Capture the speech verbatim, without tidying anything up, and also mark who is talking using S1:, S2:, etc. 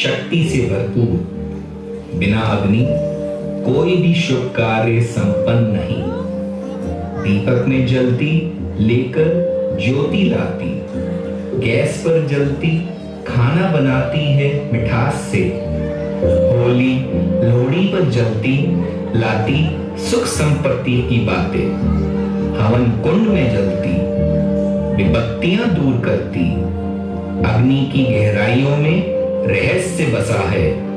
S1: शक्ति से भरपूर। बिना अग्नि कोई भी शुभ कार्य संपन्न नहीं। दीपक में जलती लेकर ज्योति लाती, गैस पर जलती खाना बनाती है मिठास से। होली लोहड़ी पर जलती लाती सुख संपत्ति की बातें। हवन कुंड में जलती विपत्तियां दूर करती। अग्नि की गहराइयों में रहस्य बसा है।